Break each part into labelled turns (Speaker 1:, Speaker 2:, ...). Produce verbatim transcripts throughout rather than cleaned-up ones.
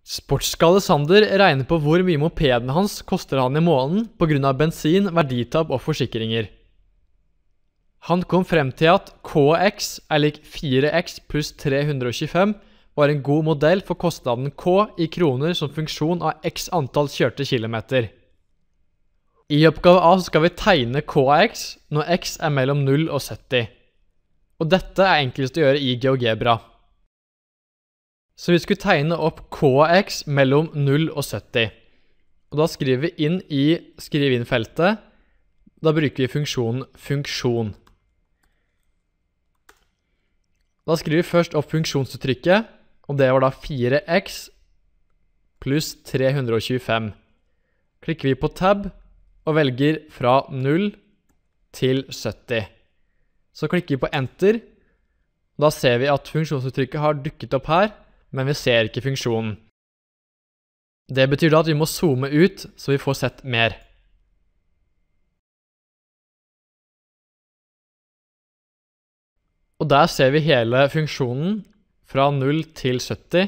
Speaker 1: Sportsskalle Sander regner på hvor mye mopeden hans koster han i måneden på grunn av bensin, verditap og forsikringer. Han kom frem til at K X er lik fire X pluss tre hundre og tjuefem var en god modell for kostnaden K i kroner som funksjon av X antall kjørte kilometer. I oppgave A skal vi tegne K X når X er mellom null og sytti. Og dette er enklest å gjøre i GeoGebra. Så vi skulle tegne opp K X mellom null og sytti. Og da skriver vi inn i skriv inn-feltet. Da bruker vi funksjonen funksjon. Da skriver vi først opp funksjonsuttrykket, og det var da fire X pluss tre hundre og tjuefem. Klikker vi på tab og velger fra null til sytti. Så klikker vi på enter. Da ser vi at funksjonsuttrykket har dukket opp her, men vi ser ikke funksjonen. Det betyr da at vi må zoome ut, så vi får sett mer. Og der ser vi hele funksjonen fra null til sytti.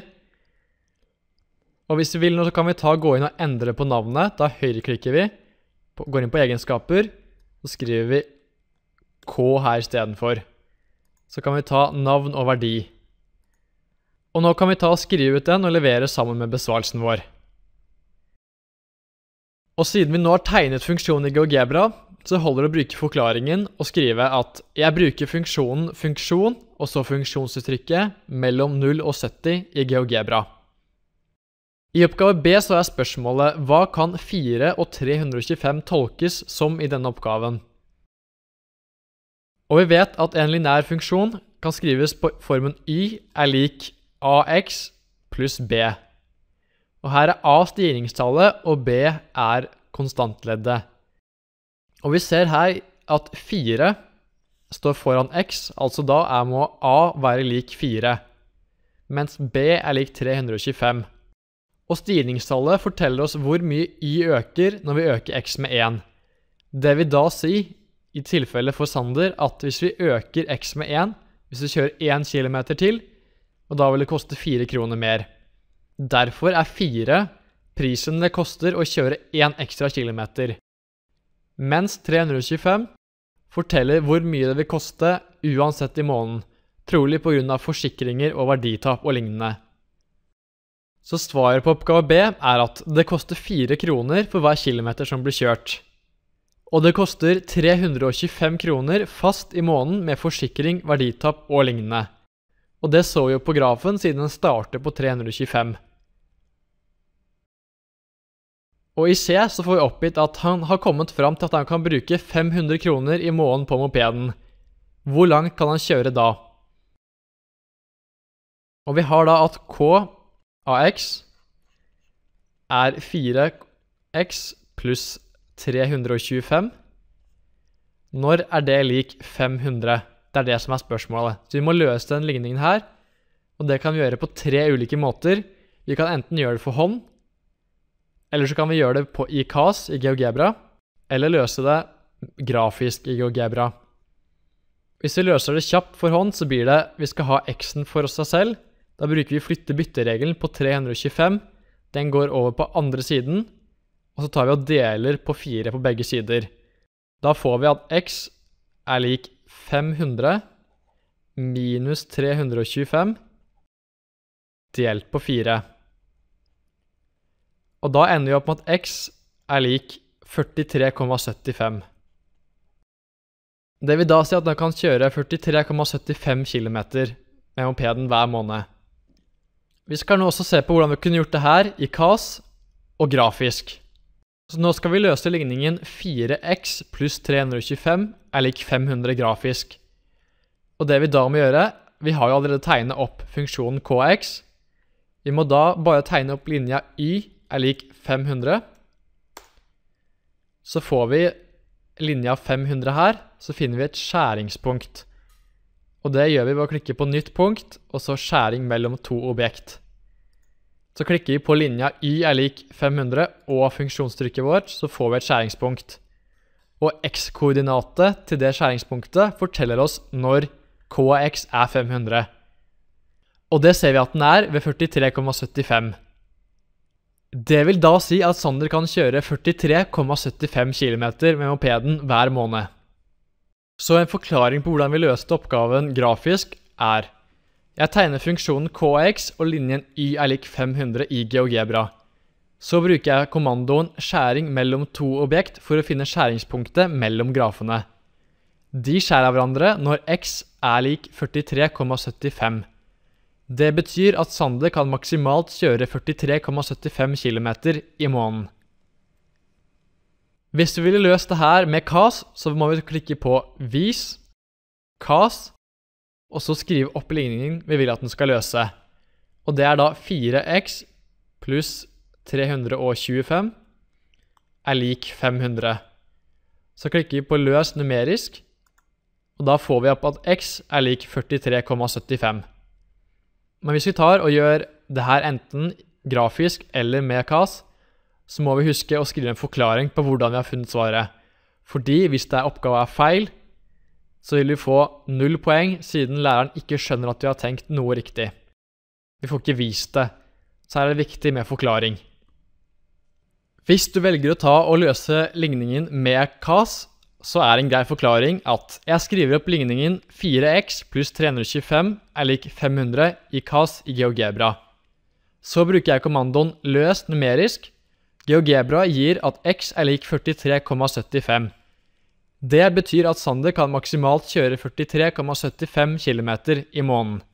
Speaker 1: Og hvis vi vil nå, så kan vi ta gå inn og endre på navnet. Da høyreklikker vi, går inn på egenskaper, så skriver vi K her i stedet for. Så kan vi ta navn og verdi. Og nå kan vi ta og skrive ut den og levere sammen med besvarelsen vår. Og siden vi nå har tegnet funksjonen i GeoGebra, så holder det å bruke forklaringen og skrive at jeg bruker funksjonen funksjon, og så funksjonsuttrykket mellom null og sytti i GeoGebra. I oppgave B så er spørsmålet hva kan fire og tre hundre og tjuefem tolkes som i denne oppgaven? Og vi vet at en linær funksjon kan skrives på formen y er lik ax pluss b. Og her er a stigningstallet og b er konstantleddet. Og vi ser her at fire står foran x, altså da er må a være lik fire, mens b er lik tre hundre og tjuefem. Og stigningstallet forteller oss hvor mye y øker når vi øker x med én. Det vil da si, i tilfelle for Sander, at hvis vi øker x med én, hvis vi kjører én kilometer til, og da vil det koste fire kroner mer. Derfor er fire prisen det koster å kjøre én ekstra kilometer. Mens tre hundre og tjuefem forteller hvor mye det vil koste uansett i måneden, trolig på grunn av forsikringer og verditap og lignende. Så svaret på oppgave B er at det koster fire kroner for hver kilometer som blir kjørt. Og det koster tre hundre og tjuefem kroner fast i måneden med forsikring, verditap og lignende. Og det så vi jo på grafen siden den starter på tre hundre og tjuefem. Og i C så får vi oppgitt at han har kommet fram til at han kan bruke fem hundre kroner i måneden på mopeden. Hvor langt kan han kjøre da? Og vi har da at K ax er fire x pluss tre hundre og tjuefem. Når er det lik fem hundre? Det er det som er spørsmålet. Så vi må løse den ligningen her, og det kan vi gjøre på tre ulike måter. Vi kan enten gjøre det for hånd, eller så kan vi gjøre det på i C A S i GeoGebra, eller løse det grafisk i GeoGebra. Hvis vi løser det kjapt for hånd, så blir det, vi skal ha x-en for oss selv. Da bruker vi flytte bytteregelen på tre hundre og tjuefem. Den går over på andre siden, og så tar vi og deler på fire på begge sider. Da får vi at x er lik fem hundre minus tre hundre og tjuefem delt på fire. Og da ender vi opp med at x er lik førtitre komma syttifem. Det vil da si at den kan kjøre førtitre komma syttifem kilometer med mopeden hver måned. Vi skal nå også se på hvordan vi kunne gjort det her i C A S og grafisk. Så nå skal vi løse ligningen fire x pluss tre hundre og tjuefem er lik fem hundre grafisk. Og det vi da må gjøre, vi har jo allerede tegnet opp funksjonen kx. Vi må da bare tegne opp linja y er lik fem hundre. Så får vi linja fem hundre her, så finner vi et skjæringspunkt. Og det gjør vi ved å klikke på nytt punkt, og så skjæring mellom to objekt. Så klikker vi på linja y er lik fem hundre og funksjonstrykket vårt, så får vi et skjæringspunkt. Og x-koordinatet til det skjæringspunktet forteller oss når kx er fem hundre. Og det ser vi at den er ved førtitre komma syttifem. Det vil da si at Sander kan kjøre førtitre komma syttifem kilometer med mopeden hver måned. Så en forklaring på hvordan vi løste oppgaven grafisk er: jeg tegner funksjonen kx og linjen y er lik fem hundre i GeoGebra. Så bruker jeg kommandoen skjæring mellom to objekt for å finne skjæringspunktet mellom grafene. De skjærer hverandre når x er lik førtitre komma syttifem. Det betyr at Sander kan maksimalt kjøre førtitre komma syttifem kilometer i måneden. Hvis vi ville løst det her med C A S, så må vi klikke på Vis, C A S, og så skrive opp ligningen vi vil at den skal løse. Og det er da fire x pluss tre hundre tjuefem er lik fem hundre. Så klikker vi på løs numerisk, og da får vi opp at x er lik førtitre komma syttifem. Men hvis vi tar og gjør det her enten grafisk eller med C A S, så må vi huske å skrive en forklaring på hvordan vi har funnet svaret. Fordi hvis det oppgave er feil, så vil vi få null poeng siden læreren ikke skjønner at vi har tenkt noe riktig. Vi får ikke vist det, så er det viktig med forklaring. Hvis du velger å ta og løse ligningen med C A S, så er en grei forklaring at jeg skriver opp ligningen fire x pluss tre hundre tjuefem er lik fem hundre i C A S i GeoGebra. Så bruker jeg kommandoen løs numerisk. GeoGebra gir at x er lik førtitre komma syttifem. Det betyr at Sander kan maksimalt kjøre førtitre komma syttifem kilometer i måneden.